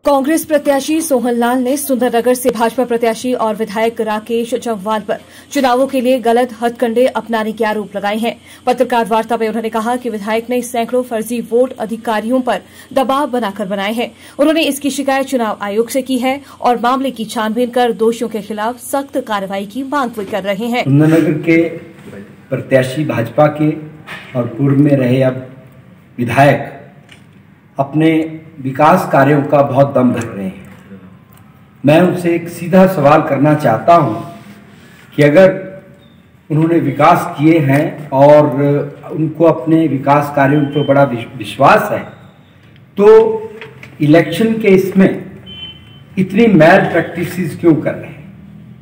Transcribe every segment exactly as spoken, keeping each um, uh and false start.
कांग्रेस प्रत्याशी सोहनलाल ने सुंदरनगर से भाजपा प्रत्याशी और विधायक राकेश जम्वाल पर चुनावों के लिए गलत हथकंडे अपनाने के आरोप लगाए हैं। पत्रकार वार्ता में उन्होंने कहा कि विधायक ने सैकड़ों फर्जी वोट अधिकारियों पर दबाव बनाकर बनाए हैं। उन्होंने इसकी शिकायत चुनाव आयोग से की है और मामले की छानबीन कर दोषियों के खिलाफ सख्त कार्रवाई की मांग भी कर रहे हैं। सुंदरनगर के प्रत्याशी भाजपा के और पूर्व में रहे अब विधायक अपने विकास कार्यों का बहुत दम धर रहे हैं। मैं उनसे एक सीधा सवाल करना चाहता हूं कि अगर उन्होंने विकास किए हैं और उनको अपने विकास कार्यों पर बड़ा विश्वास है, तो इलेक्शन के इसमें इतनी मैल प्रैक्टिसेस क्यों कर रहे हैं?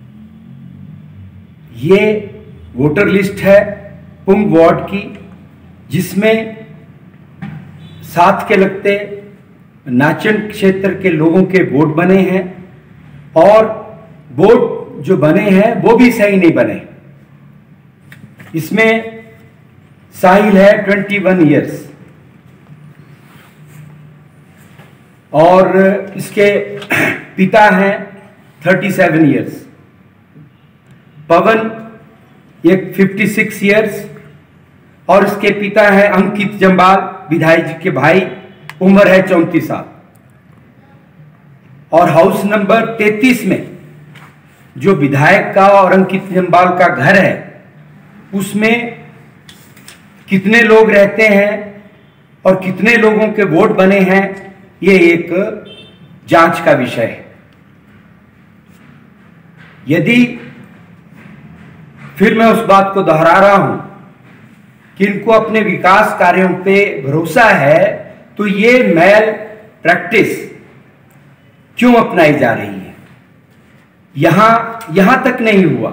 ये वोटर लिस्ट है पुंग वार्ड की, जिसमें साथ के लगते नाचन क्षेत्र के लोगों के वोट बने हैं और वोट जो बने हैं वो भी सही नहीं बने। इसमें साहिल है इक्कीस इयर्स और इसके पिता हैं सैंतीस इयर्स, पवन एक छप्पन इयर्स और इसके पिता है अंकित जम्वाल विधायक जी के भाई, उम्र है चौंतीस साल। और हाउस नंबर तैंतीस में जो विधायक का और अंकित जम्वाल का घर है, उसमें कितने लोग रहते हैं और कितने लोगों के वोट बने हैं, ये एक जांच का विषय है। यदि फिर मैं उस बात को दोहरा रहा हूं कि इनको अपने विकास कार्यों पे भरोसा है, तो ये मैल प्रैक्टिस क्यों अपनाई जा रही है? यहां यहां तक नहीं हुआ,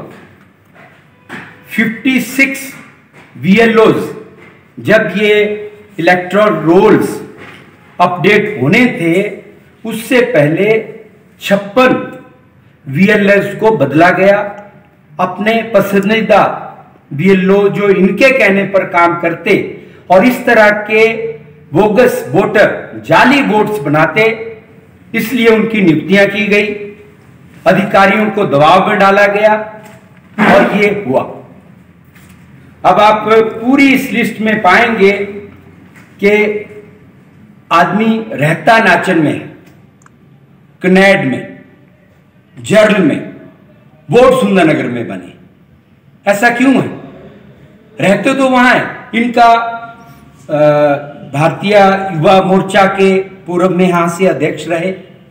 छप्पन वीएलओज जब ये इलेक्टोरल रोल्स अपडेट होने थे, उससे पहले छप्पन वीएलओज को बदला गया। अपने पसंदीदा बीएलओ जो इनके कहने पर काम करते और इस तरह के बोगस वोटर, जाली वोट्स बनाते, इसलिए उनकी नियुक्तियां की गई, अधिकारियों को दबाव में डाला गया और ये हुआ। अब आप पूरी इस लिस्ट में पाएंगे कि आदमी रहता नाचन में, कनेड में, जर्ल में, वोट सुंदरनगर में बने। ऐसा क्यों है? रहते तो वहां है। इनका भारतीय युवा मोर्चा के पूर्व में यहां से अध्यक्ष रहे,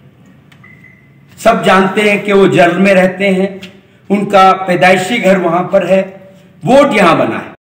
सब जानते हैं कि वो जर्ल में रहते हैं, उनका पैदाइशी घर वहां पर है, वोट यहां बना है।